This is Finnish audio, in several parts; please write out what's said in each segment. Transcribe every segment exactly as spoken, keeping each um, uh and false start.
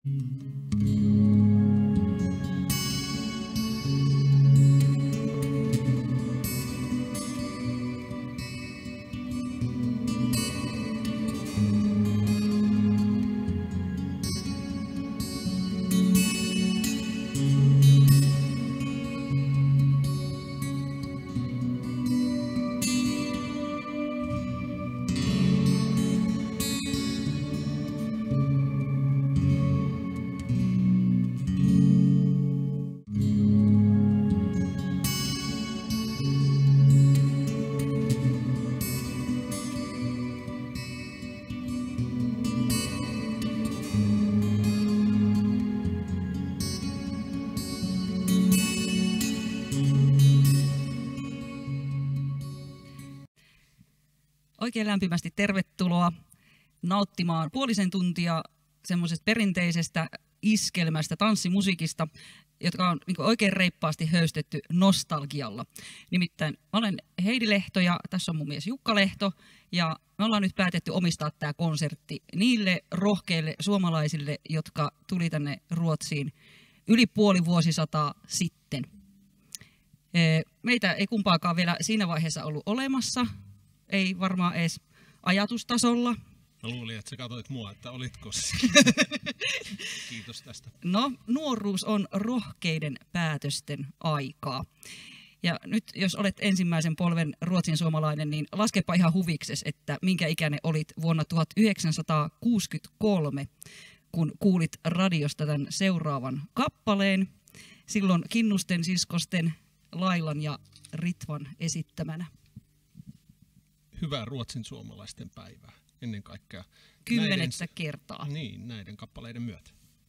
Oikein lämpimästi tervetuloa nauttimaan puolisen tuntia semmoisesta perinteisestä iskelmästä, tanssimusiikista, jotka on niin kuin oikein reippaasti höystetty nostalgialla. Nimittäin mä olen Heidi Lehto ja tässä on mun mies Jukka Lehto ja me ollaan nyt päätetty omistaa tämä konsertti niille rohkeille suomalaisille, jotka tuli tänne Ruotsiin yli puoli vuosisataa sitten. Meitä ei kumpaakaan vielä siinä vaiheessa ollut olemassa. Ei varmaan edes ajatustasolla. Mä luulin, että sä katsoit mua, että olitko se. Kiitos tästä. No, nuoruus on rohkeiden päätösten aikaa. Ja nyt jos olet ensimmäisen polven ruotsin suomalainen, niin laskepa ihan huvikses, että minkä ikäinen olit vuonna tuhatyhdeksänsataakuusikymmentäkolme, kun kuulit radiosta tämän seuraavan kappaleen. Silloin Kinnusten siskosten Lailan ja Ritvan esittämänä. Hyvää ruotsin suomalaisten päivää, ennen kaikkea. Kymmenettä näiden, kertaa. Niin, näiden kappaleiden myötä.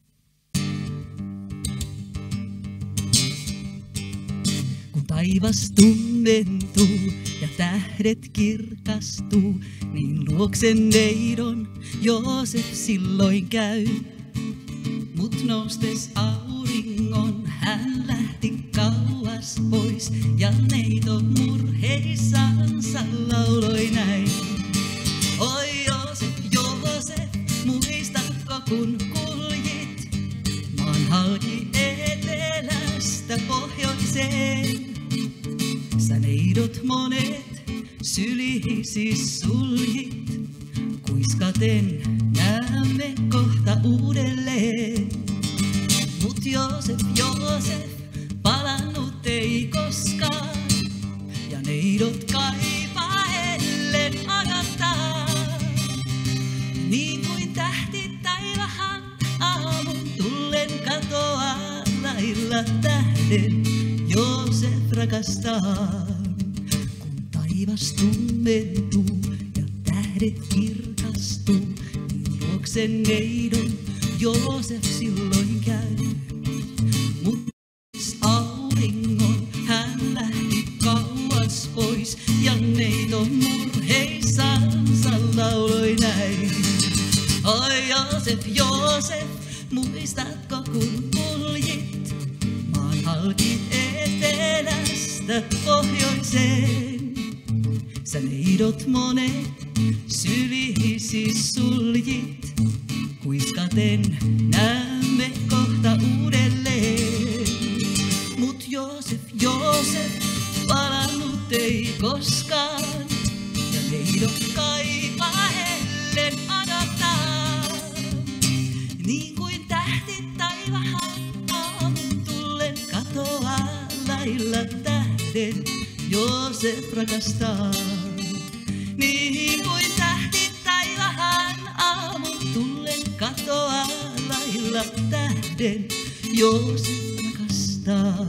Kun taivas tummentuu ja tähdet kirkastuu, niin luoksen neidon Joosef silloin käy. Mut noustes auringon hän lähti kauas pois ja neidon murheissansa lauloi näin. Oi Joosef, Joosef, muistatko kun kuljit maan halki etelästä pohjoiseen? Sä neidot monet sylihisi suljit, kuiskaten näemme kohta uudelleen. Mut Joosef, Joosef, palannut ei koskaan, ja neidot kaipaellen agattaa. Niin kuin tähti taivahan aamun tullen katoaa, lailla tähden Joosef rakastaa. Kun taivas tummentuu ja tähdet kirkastuu, niin luoksen neidon Joosef silloin käy. Mut auringon hän lähti kauas pois ja neidon murheissansa lauloi näin. Oi Joosef, Joosef, muistatko kun kuljit maan halki etelästä pohjoiseen? Sä neidot monet sylihisi suljit, kuiskaten näemme kohta uudelleen. Mut Joosef, Joosef, palannut ei koskaan, ja neidot kaipaellen adottaa. Niin kuin tähti taivahan aamun tullen katoaa, lailla tähden Joosef rakastaa. Niin kuin tähti taivahan aamun tullen katoaa, lailla tähden Joosef rakastaa.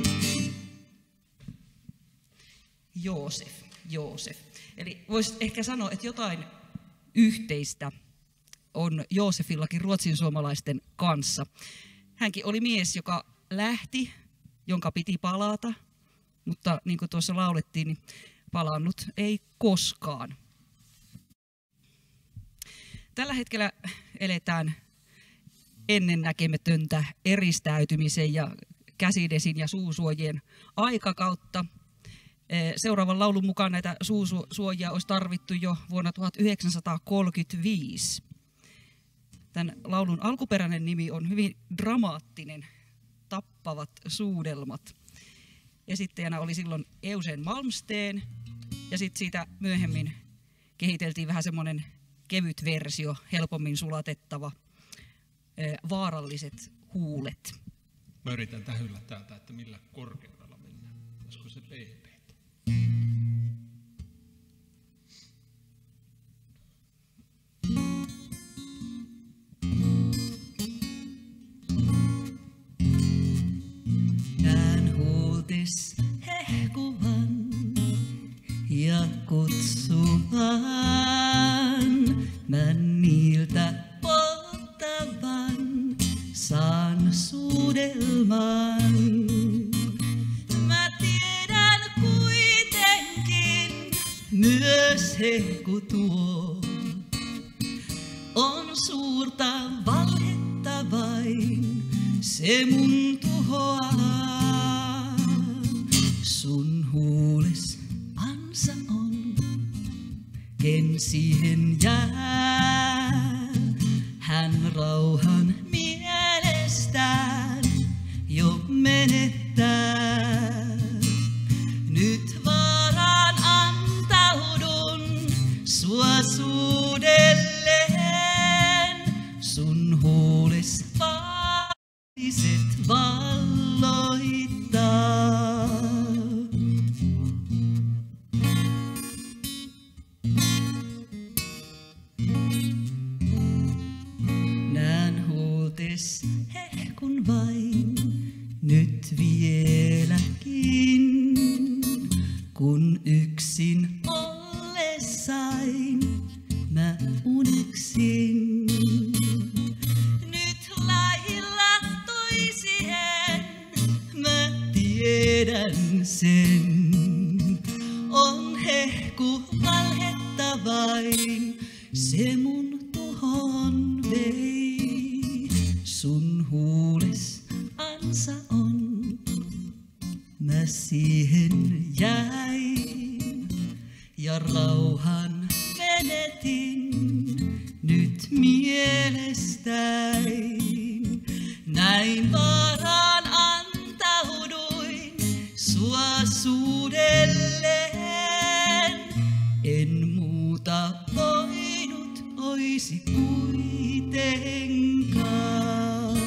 Joosef, Joosef. Eli voisi ehkä sanoa, että jotain yhteistä on Joosefillakin ruotsinsuomalaisten kanssa. Hänkin oli mies, joka lähti, jonka piti palata, mutta niin kuin tuossa laulettiin, niin palannut ei koskaan. Tällä hetkellä eletään ennennäkemätöntä eristäytymisen ja käsidesin ja suusuojien aikakautta. Seuraavan laulun mukaan näitä suusuojia olisi tarvittu jo vuonna tuhatyhdeksänsataakolmekymmentäviisi. Tämän laulun alkuperäinen nimi on hyvin dramaattinen, Tappavat suudelmat. Esittäjänä oli silloin Eugen Malmsteen, ja sitten siitä myöhemmin kehiteltiin vähän semmoinen kevyt versio, helpommin sulatettava, Vaaralliset huulet. Mä yritän tähyllä täältä, että millä korkeudella mennään. Olisiko se B B? Näen huultis hehkuvan ja kutsuvan, mä niiltä polttavan saan suudelman. Mä tiedän kuitenkin myös hehku tuo on suurta valhetta vain, se mun tuhoaa. Sun huules ansa on, ken siihen jää. Hän rauhan mielestään jo menettää. Nyt vaaraan antaudun sua suudelleen. Sun huules vaaliset valloittaa. Nään huultes hehkun vain nyt vieläkin, kun yksin ollessain mä uneksin. Nyt lailla toisien mä tiedän sen, on hehku valhetta vain, se mun tuhon vei. Sun huules ansa on, mä siihen jäin ja rauhan menetin nyt mielestäin. Näin vaaraan antauduin sua suudelleen. En muuta voinut oisi kuitenkaan.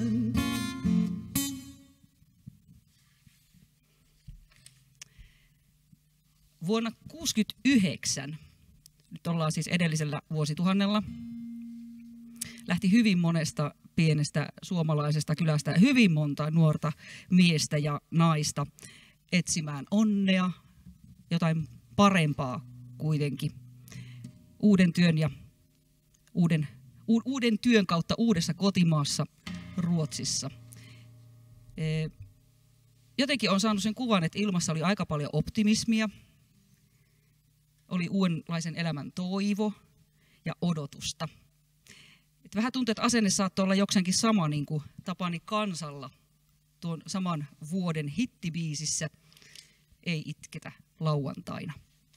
Vuonna tuhatyhdeksänsataakuusikymmentäyhdeksän, nyt ollaan siis edellisellä vuosituhannella, lähti hyvin monesta pienestä suomalaisesta kylästä hyvin monta nuorta miestä ja naista etsimään onnea, jotain parempaa kuitenkin, uuden työn ja uuden, u, uuden työn kautta uudessa kotimaassa Ruotsissa. E, jotenkin on saanut sen kuvan, että ilmassa oli aika paljon optimismia, oli uudenlaisen elämän toivo ja odotusta. Et vähän tuntuu, että asenne saattoi olla jokseenkin sama niin kuin Tapani Kansalla tuon saman vuoden hittibiisissä Ei itketä lauantaina.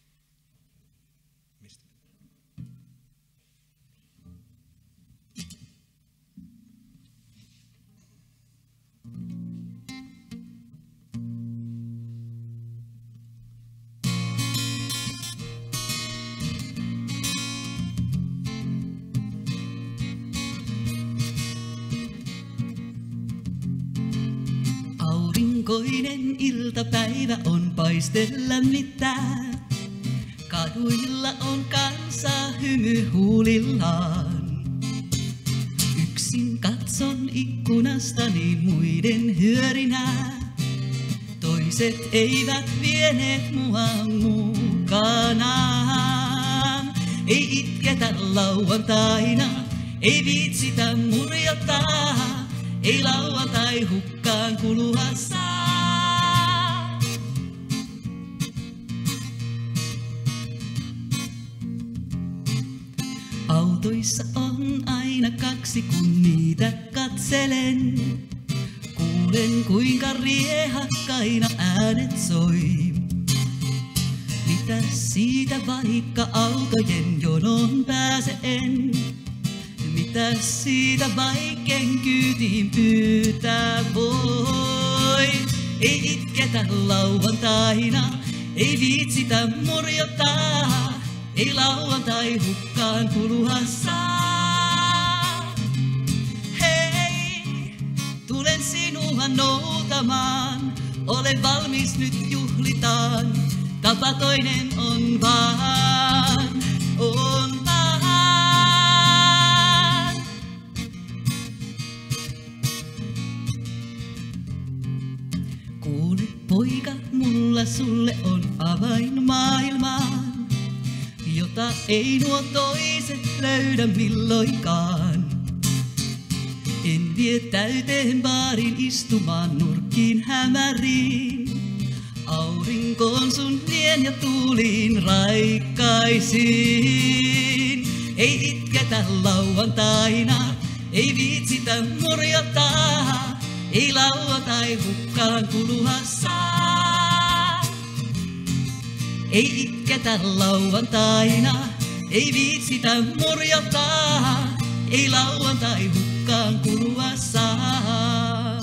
Aurinkoinen iltapäivä on paistella mitään. Kaduilla on kansaa hymy huulillaan. Yksin katson ikkunastani muiden hyörinää. Toiset eivät vieneet mua mukanaan. Ei itketä lauantaina, ei viitsitä murjottaa. Ei lauantai hukkaan kulua saa. Autoissa on aina kaksi, kun niitä katselen. Kuulen kuinka riehakkaina äänet soi. Mitä siitä vaikka autojen jonon pääse en? mitä siitä vaikein kyytiin pyytää voi. Ei itketä lauantaina, ei viitsitä morjottaa, ei lauantai hukkaan kulua saa. Hei, tulen sinua noutamaan, ole valmis nyt juhlitaan, tapa toinen on vaan, on vaan. Kuule poika, mulla sulle on avain maailmaan, jota ei nuo toiset löydä milloinkaan. En vie täyteen baarin istumaan nurkkiin hämäriin, aurinkoon sun vien ja tuuliin raikkaisiin. Ei itketä lauantaina, ei viitsitä morjottaa, ei lauantai hukkaan kulua saa. Ei itketä lauantaina, ei viitsitä morjottaa, ei lauantai hukkaan kulua saa.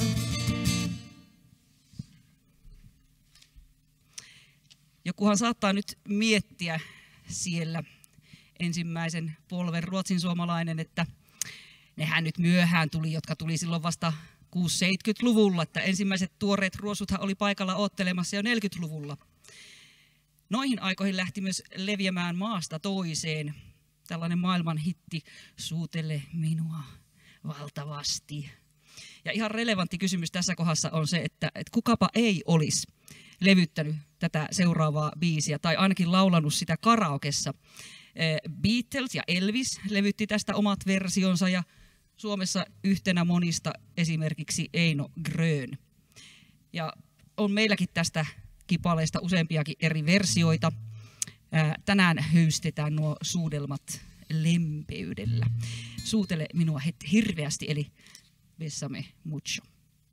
Jokuhan saattaa nyt miettiä siellä ensimmäisen polven ruotsinsuomalainen, että nehän nyt myöhään tuli, jotka tuli silloin vasta kuusikymmentä-seitsemänkymmentäluvulla, että ensimmäiset tuoreet ruosuthan oli paikalla oottelemassa jo neljäkymmentäluvulla. Noihin aikoihin lähti myös leviämään maasta toiseen tällainen maailman hitti, Suutele minua valtavasti. Ja ihan relevantti kysymys tässä kohdassa on se, että, että kukapa ei olisi levyttänyt tätä seuraavaa biisiä, tai ainakin laulanut sitä karaokessa. Beatles ja Elvis levytti tästä omat versionsa, ja Suomessa yhtenä monista esimerkiksi Eino Grön. Ja on meilläkin tästä kipaleesta useampiakin eri versioita. Tänään höystetään nuo suudelmat lempeydellä. Suutele minua hirveästi, eli Bésame mucho.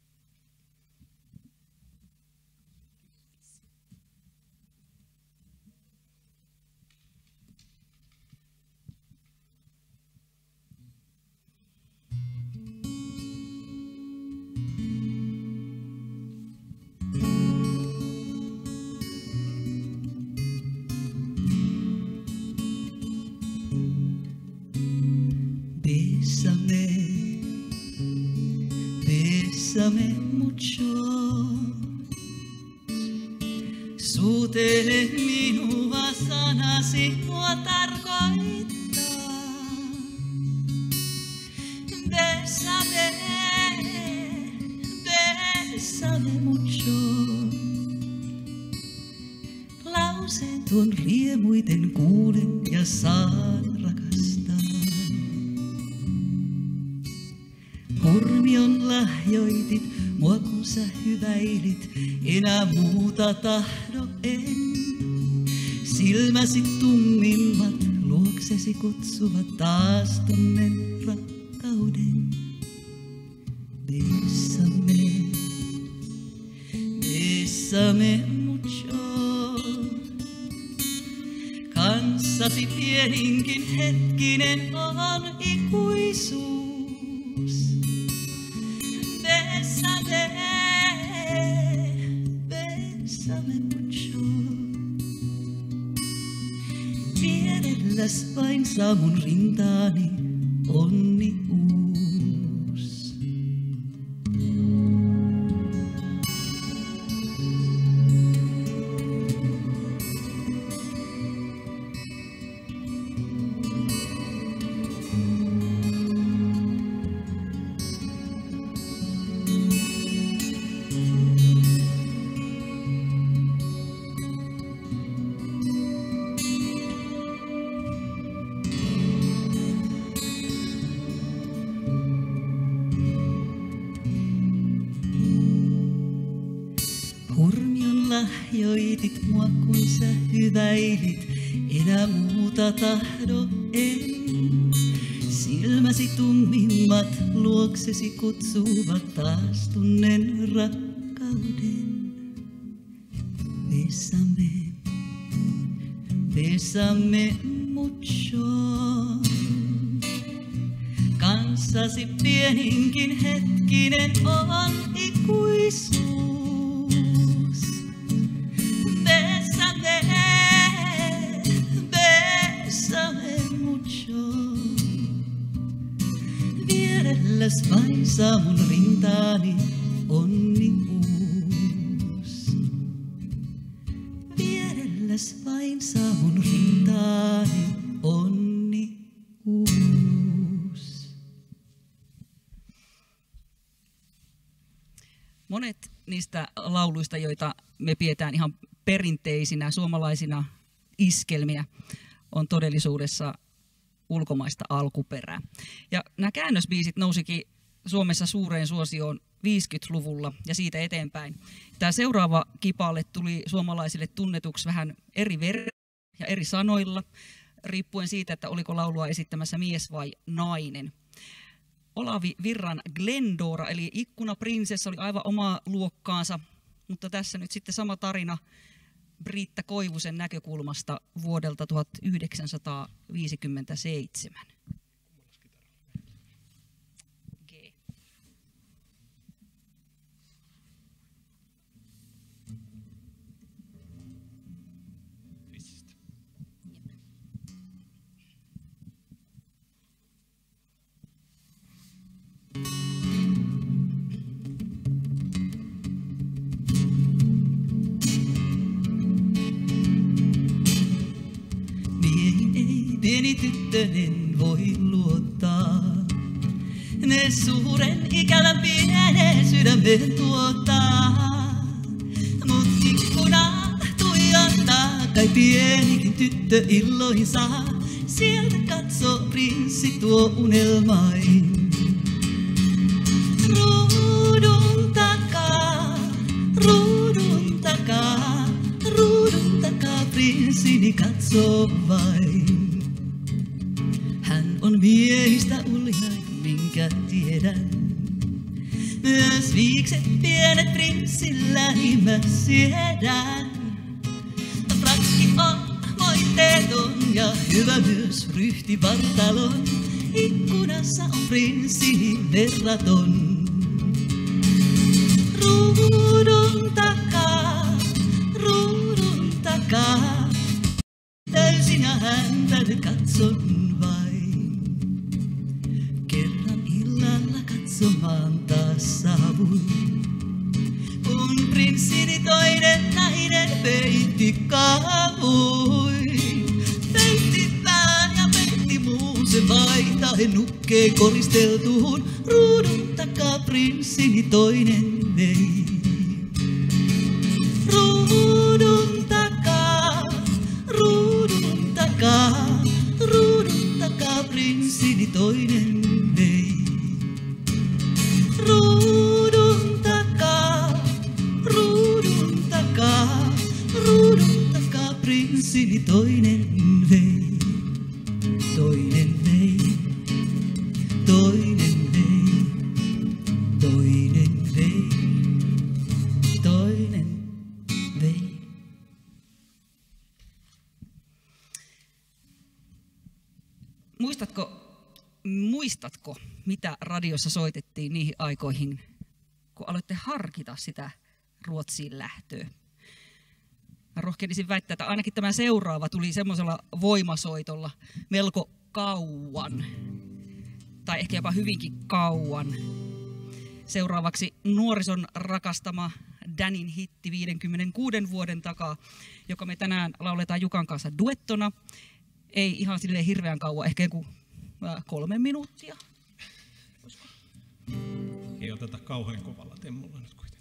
Bésame, bésame mucho. Suutele minua, sanasi mua tarkoittaa. Bésame, bésame mucho. Lauseen tuon riemuiten kuulen ja saan rakastaa. Hurmion lahjoitit, mua kun sä hyväilit, enää muuta tahdo en. Silmäsi tummimmat, luoksesi kutsuvat, taas tunnen rakkauden. Bésame, bésame mucho. Kanssasi pieninkin hetkinen on ikuisuus. Bésame, bésame mucho. Vierelläs vain saa mun rintaani onni uus. Hurmion lahjoitit mua kun sä hyväilit, enää muuta tahdo en. Silmäsi tummimmat luoksesi kutsuvat, taas tunnen rakkauden. Bésame, bésame mucho. kanssasi pieninkin hetkinen on ikuisuus. Bésame, bésame mucho. Vierelläs vain saa mun rintaani onnikuus. Vierelläs vain saa mun rintaani onnikuus. Monet niistä lauluista, joita me pidetään ihan perinteisinä suomalaisina iskelmiä, on todellisuudessa ulkomaista alkuperää. Ja nämä käännösbiisit nousikin Suomessa suureen suosioon viisikymmentäluvulla ja siitä eteenpäin. Tämä seuraava kipale tuli suomalaisille tunnetuksi vähän eri ver- ja eri sanoilla, riippuen siitä, että oliko laulua esittämässä mies vai nainen. Olavi Virran Glendora eli Ikkunaprinsessa oli aivan omaa luokkaansa, mutta tässä nyt sitten sama tarina Britta Koivusen näkökulmasta vuodelta tuhatyhdeksänsataaviisikymmentäseitsemän. Pieni tyttönen voi luottaa, ne suuren ikävän pienen sydämen tuottaa. Mut ikkuna tuijottaa, kai pienikin tyttö illoihin saa. Sieltä katsoo prinssi tuo unelmain. Ruudun takaa, ruudun takaa, ruudun takaa prinssini katsoo vain. Hän on miehistä uljain, minkä tiedän. Myös viikset pienet prinssillä mä siedän. Frakki on moitteeton ja hyvä myös ryhti vartalon. Ikkunassa on prinssini verraton. Ruudun takaa, ruudun takaa. Täysin ja häntä nyt katson vain. Kerran illalla katsomaan taas saavuin. Kun prinssini toinen nainen peitti kaavui. Peitti pään ja peitti muu se vaihtaen nukkeen koristeltuun. Ruudun takaa prinssini toinen vei. Ruudun takaa, ruudun takaa, ruudun takaa prinssini toinen vei. Ruudun takaa, ruudun takaa, ruudun takaa prinssini toinen vei. Toinen vei, toinen vei, toinen vei, toinen vei. Muistatko, muistatko, mitä radiossa soitettiin niihin aikoihin, kun aloitte harkita sitä Ruotsiin lähtöä? Mä rohkenisin väittää, että ainakin tämä seuraava tuli semmoisella voimasoitolla melko kauan, tai ehkä jopa hyvinkin kauan. Seuraavaksi nuorison rakastama Danin hitti viidenkymmenenkuuden vuoden takaa, joka me tänään lauletaan Jukan kanssa duettona. Ei ihan silleen hirveän kauan, ehkä joku kolme minuuttia. Ei oteta kauhean kovalla temmolla nyt kuitenkin.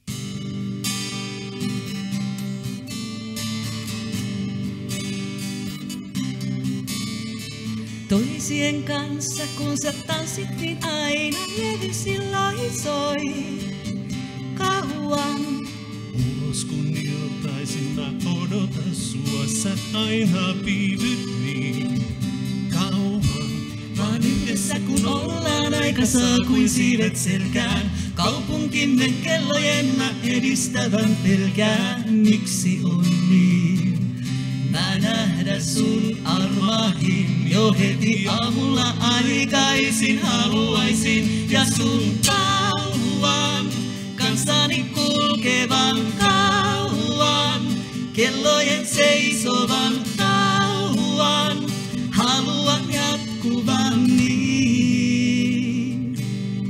Toisien kanssa kun sä tanssit, niin aina levy silloin soi kauan. Ulos kun iltaisin mä odotan sua, sä aina piivyt niin kauan. Vaan yhdessä kun ollaan, aika saa kuin siivet selkään. Kaupunkimme kellojen mä edistävän pelkään. Miksi on niin, mä nähdä sun armahin. Jo heti aamulla aikaisin haluaisin ja sun kauan kanssani kulkevan kauan. Kellojen seisovan kauan haluan jatkuvan niin.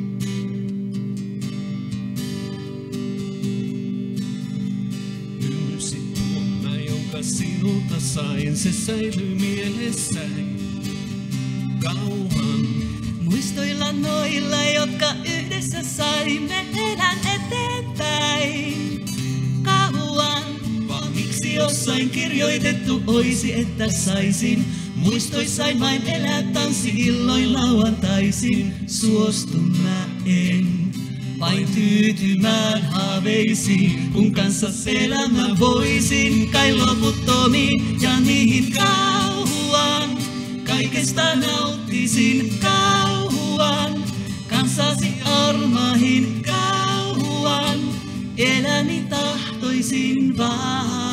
Ylsi tuona, jonka sinulta sain, se säilyy mielessäni kauan. Muistoilla noilla, jotka yhdessä saimme, elän eteenpäin kauan. Vaan Miksi jossain kirjoitettu oisi, että saisin muistoissain vain elää tanssi-illoin lauantaisin. Suostun mä en vain tyytymään haaveisiin, kun kanssas elämä voisin kai loputtomiin ja niihin kauan. Kaikesta nauttisin kauan, kanssasi armahin kauan, eläni tahtoisin vain.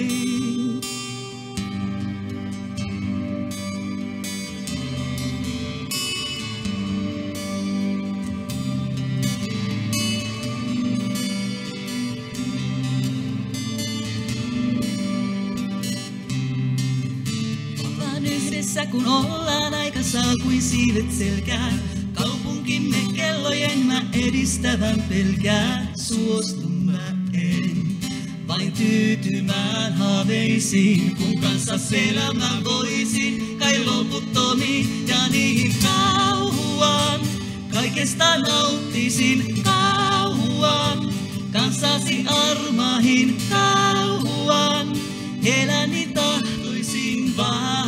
Yhdessä kun ollaan, aika saa kuin siivet selkään. Kaupunkimme kellojen mä edistävän pelkään. Suostun mä en vain tyytymään haaveisiin, kun kanssas elämän voisin kai loputtomiin ja niihin kauan. Kaikesta nauttisin kauan, kanssasi armahin kauan, eläni tahtoisin vain.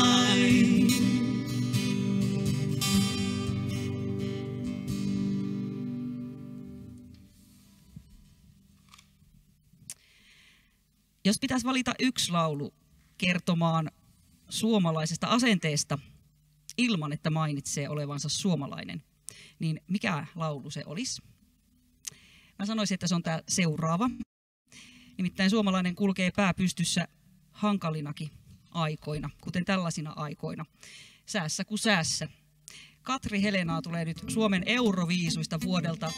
Jos pitäisi valita yksi laulu kertomaan suomalaisesta asenteesta ilman, että mainitsee olevansa suomalainen, niin mikä laulu se olisi? Mä sanoisin, että se on tämä seuraava. Nimittäin suomalainen kulkee pää pystyssä hankalinakin aikoina, kuten tällaisina aikoina. Säässä kuin säässä. Katri Helenaa tulee nyt Suomen Euroviisuista vuodelta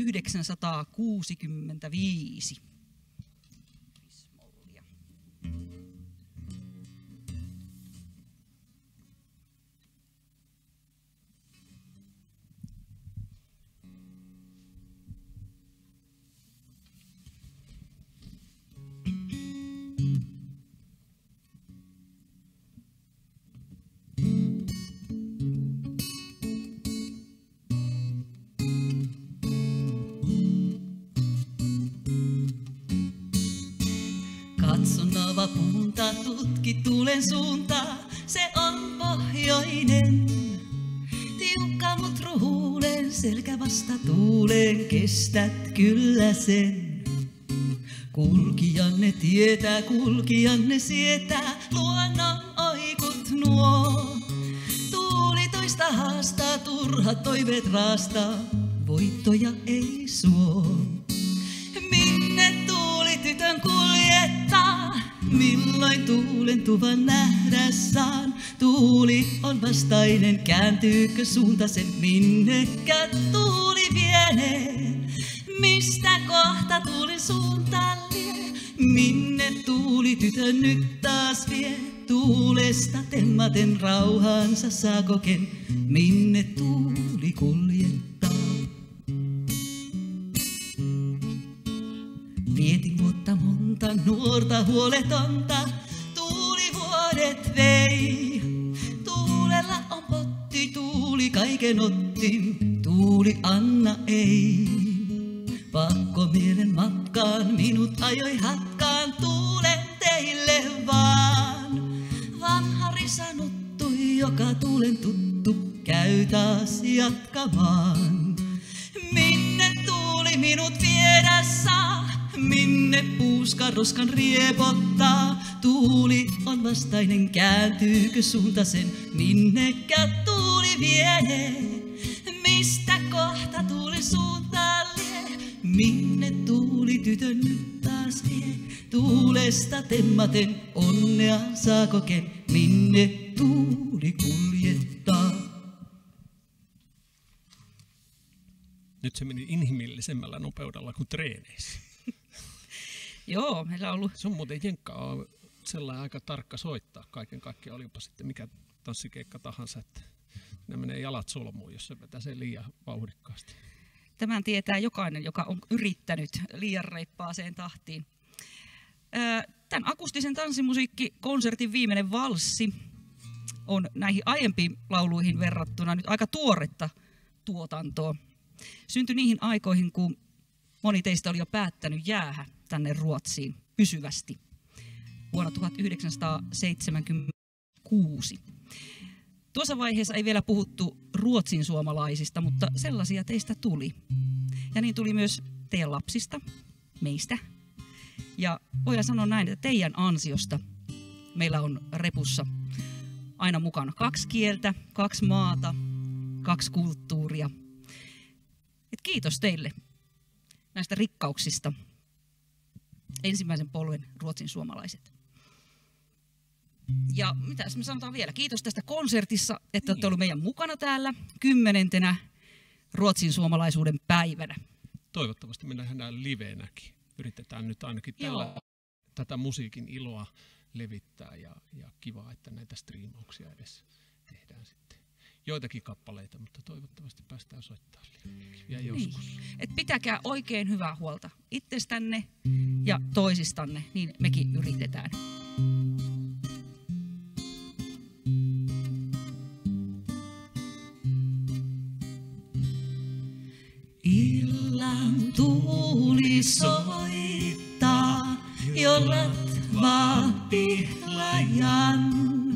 tuhatyhdeksänsataakuusikymmentäviisi. Katson lavapuunta, tutki tuulen suuntaa, se on pohjoinen. Tiukka mut ruhuulen, selkä vasta tuulen, kestät kyllä sen. Kulkijanne tietää, kulkijanne sietää, luonnon oikut nuo. Tuuli toista haastaa, turhat toiveet raastaa, voittoja ei suo. Minne tuuli tytön kuljettaa, milloin tuulen tuvan nähdä saan? Tuuli on vastainen, kääntyykö suunta sen, minnekä tuuli vienee? Mistä kohta tuulin suuntaan lie? Minne tuuli tytön nyt taas vie? Tuulesta temmaten rauhansa saa koken, minne tuuli kuljettaa? Vietin vuotta monta, nuorta huoletonta, tuulivuodet vei. Tuulella on potti, tuuli kaiken otti, tuuli anna ei. Pakko mielen matkaan, minut ajoi hatkaan, tuulen teille vaan. Vanha risanuttui, joka tuulen tuttu, käy taas jatkamaan. Minne tuuli minut viedä saa? Minne puuska roskan riepottaa? Tuuli on vastainen, kääntyykö suunta sen? Minnekä tuuli vie? Mistä kohta tuuli suuntaan lie? Minne tuuli tytön nyt taas vie? tuulesta temmaten, onnea saako ken, minne tuuli kuljettaa. Nyt se meni inhimillisemmällä nopeudella kuin treeneissä. Joo, meillä on ollut... Se on muuten jenkka on sellainen aika tarkka soittaa kaiken kaikkiaan, olipa sitten mikä tanssikeikka tahansa, että ne menee jalat solmuun, jos se vetää sen liian vauhdikkaasti. Tämän tietää jokainen, joka on yrittänyt liian reippaaseen tahtiin. Tämän akustisen tanssimusiikkikonsertin viimeinen valssi on näihin aiempiin lauluihin verrattuna nyt aika tuoretta tuotantoa. Syntyi niihin aikoihin, kun moni teistä oli jo päättänyt jäädä tänne Ruotsiin pysyvästi vuonna tuhatyhdeksänsataaseitsemänkymmentäkuusi. Tuossa vaiheessa ei vielä puhuttu ruotsin suomalaisista, mutta sellaisia teistä tuli. Ja niin tuli myös teidän lapsista, meistä. Ja voidaan sanoa näin, että teidän ansiosta meillä on repussa aina mukana kaksi kieltä, kaksi maata, kaksi kulttuuria. Et kiitos teille näistä rikkauksista, ensimmäisen polven ruotsin suomalaiset. Ja mitäs me sanotaan vielä? Kiitos tästä konsertissa, että olette olleet meidän mukana täällä kymmenentenä ruotsin suomalaisuuden päivänä. Toivottavasti me nähdään liveenäkin. Yritetään nyt ainakin tällä, tätä musiikin iloa levittää ja, ja kiva, että näitä striimauksia edes tehdään sitten. Joitakin kappaleita, mutta toivottavasti päästään soittamaan ja joskus. Niin. Et pitäkää oikein hyvää huolta itsestänne ja toisistanne, niin mekin yritetään. Illan tuuli soittaa, jo latvaa Pihlajan.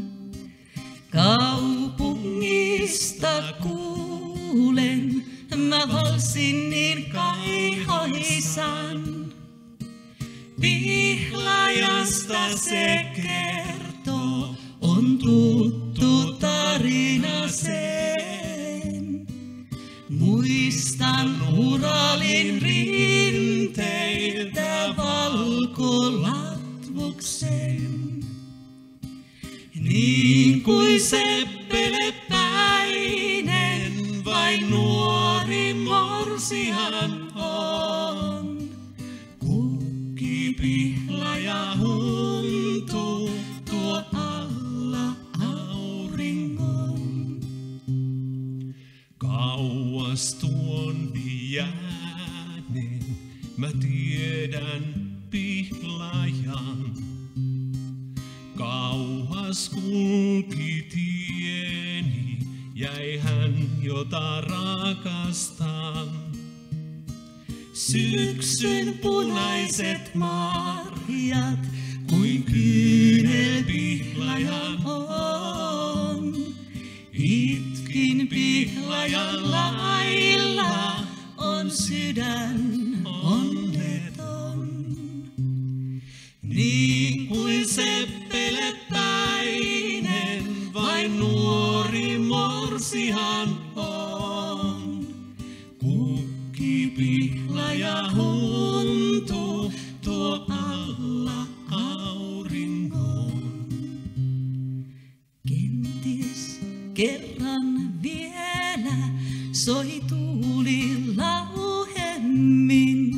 Kaupungista kuulen, mä valsin niin kaihoisan. Pihlajasta se kertoo, on tuttu tarina sen. Muistan Uralin rinteiltä valkolatvuksen. Niin kuin seppelepäinen, vain nuori morsihan on. Kukki pihlaja huntuu tuo alla auringon. Kauas tuon jääneen, mä tiedän Pihlajan. Kauas kulki tieni, jäi hän, jota rakastan. Syksyn punaiset marjat, kuin kyynel Pihlajan on. Itkin Pihlajan lailla, on sydän onneton. Niin kuin seppelepäinen, vain nuori morsihan on. Kukki pihlaja huntuu tuo alla auringon. Kenties kerran vielä soi tuuli lauhemmin.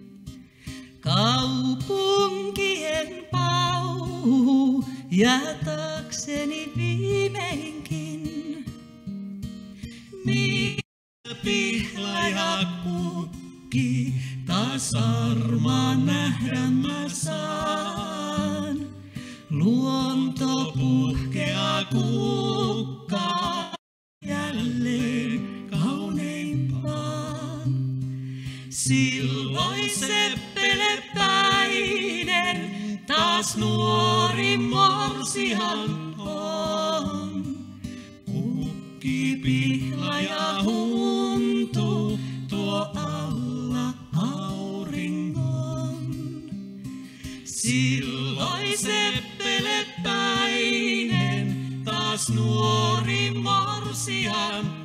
Kaupunkien pauhu jää taakseni viimeinkin. Mitä pihlaja kukki, taas arma nähdä mä saan. Luonto puhkeaa kukkaa jälleen kauneimpaan. Silloin seppelepäinen, taas nuori morsihan on. Kukki pihlaja huntuu tuo alla auringon. Silloin seppelepäinen, taas nuori morsihan